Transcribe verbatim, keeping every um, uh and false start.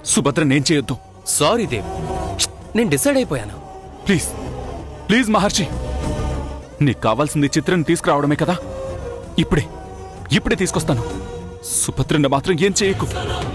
సుభద్ర నేను చేయొద్దు. సారీ దేవ్, నేను డిసైడ్ అయిపోయాను. ప్లీజ్ ప్లీజ్ మహర్షి, నీకు కావాల్సింది చిత్రం తీసుకురావడమే కదా. ఇప్పుడే ఇప్పుడే తీసుకొస్తాను. సుభద్రని మాత్రం ఏం చేయకు.